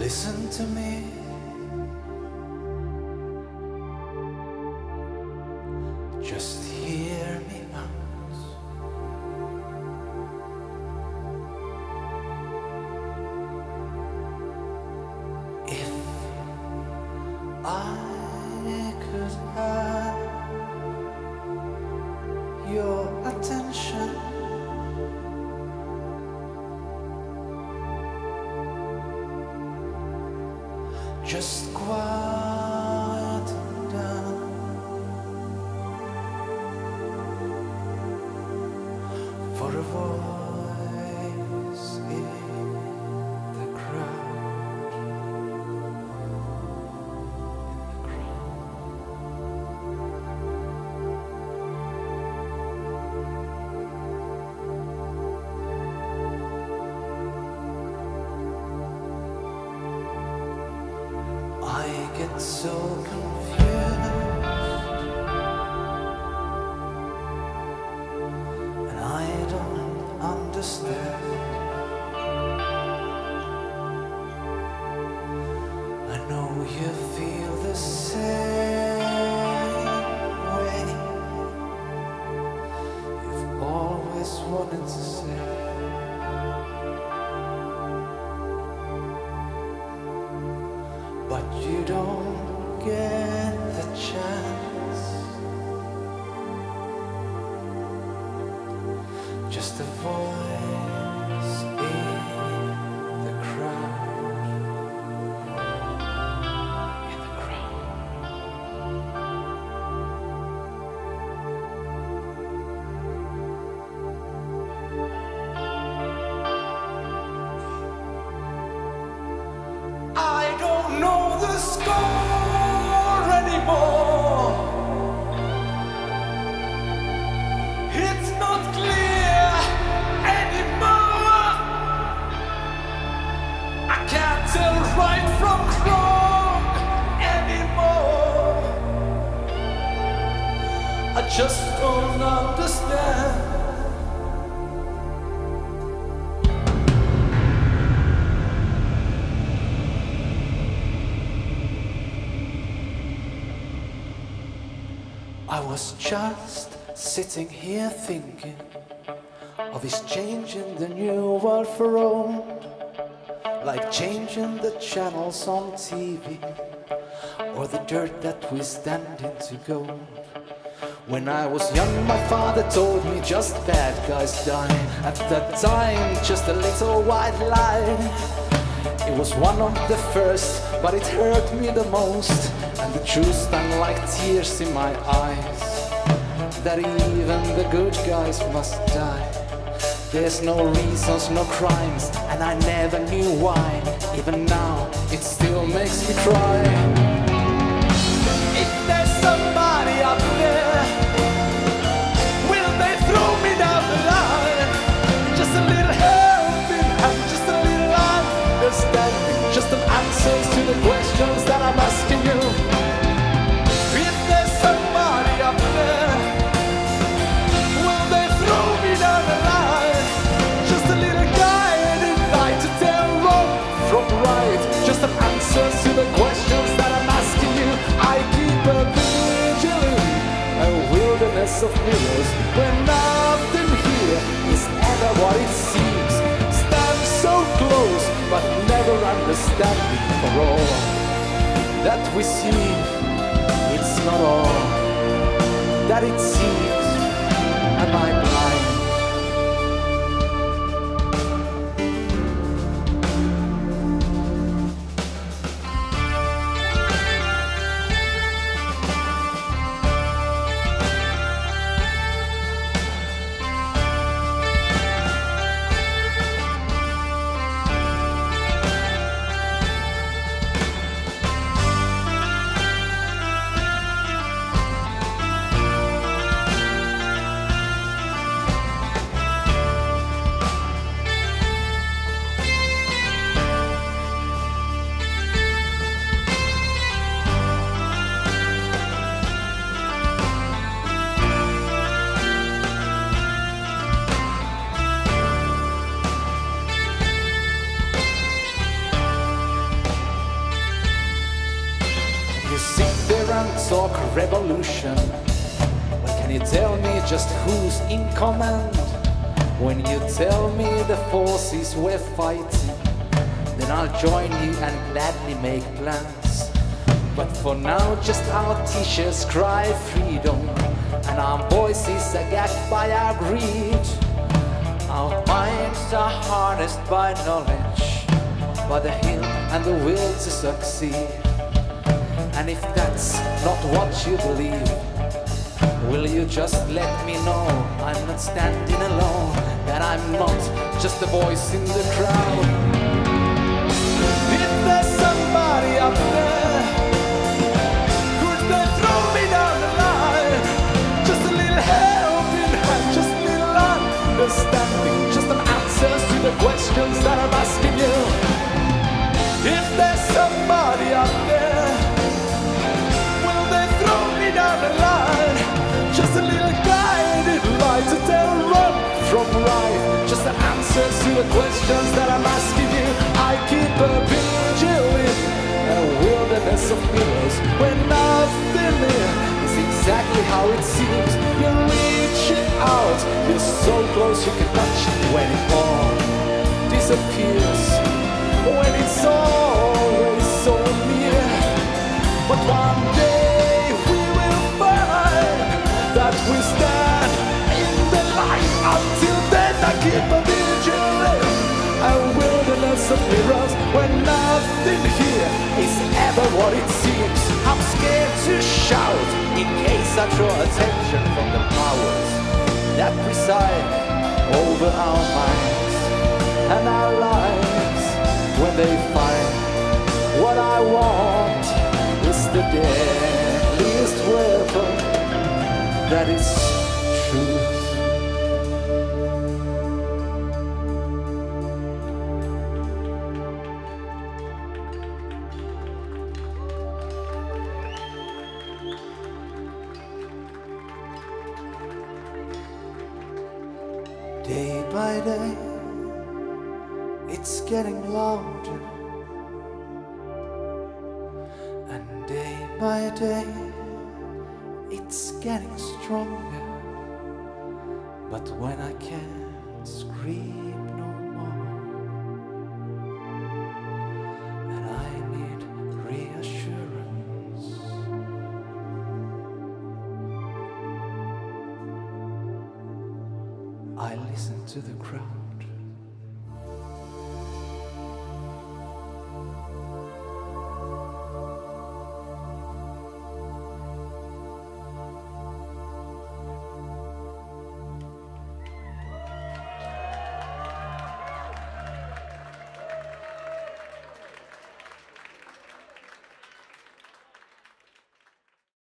Listen to me. Just hear me out. If I could have your attention, just quiet down. For a voice in the crowd, I get so confused, and I don't understand. I know you feel the same way. You've always wanted to say, but you don't get the chance. Just a voice in the crowd, in the crowd. I don't know the score anymore. It's not clear anymore. I can't tell right from wrong anymore. I just don't understand. I was just sitting here thinking of his changing the new world for old, like changing the channels on TV, or the dirt that we stand into gold. When I was young, my father told me just bad guys die. At that time, just a little white lie. It was one of the first, but it hurt me the most. And the truth stung like tears in my eyes, that even the good guys must die. There's no reasons, no crimes, and I never knew why. Even now, it still makes me cry. If there's somebody up there, will they throw me down the line? Just a little helping hand, just a little understanding, just an answers to the questions that I'm asking you. If there's somebody up there, will they throw me down the line? Just a little guiding light to tell wrong from right, just an answers to the questions that I'm asking you. I keep a vigil in a wilderness of mirrors, where nothing here is ever what it seems. Stand so close, but never understanding for all that we see. It's not all that it seems. Am I blind? talk revolution. But can you tell me just who's in command? When you tell me the forces we're fighting, then I'll join you and gladly make plans. But for now, just our t-shirts cry freedom, and our voices are gagged by our greed. Our minds are harnessed by knowledge, by the will and the will to succeed. And if that's not what you believe, will you just let me know I'm not standing alone, that I'm not just a voice in the crowd? If there's somebody up there, could they throw me down the line? Just a little helping hand, just a little understanding, just some answers to the questions that I'm asking you. If there's somebody up there, will they throw me down the line? Just a little guided light to tell wrong from right, just the answers to the questions that I'm asking you. I keep a vigil in a wilderness of mirrors, where nothing is exactly how it seems. You're reaching out, you're so close you can touch it, when it all disappears, when it's always so near. But one day we will find that we stand in the light. Until then I keep a vigil in a wilderness of mirrors, where nothing here is ever what it seems. I'm scared to shout in case I draw attention from the powers that preside over our minds and our lives. When they find what I want is the deadliest weapon, that is truth. Day by day, it's getting louder, and day by day, it's getting stronger. But when I can't scream no more, and I need reassurance, I listen to the crowd.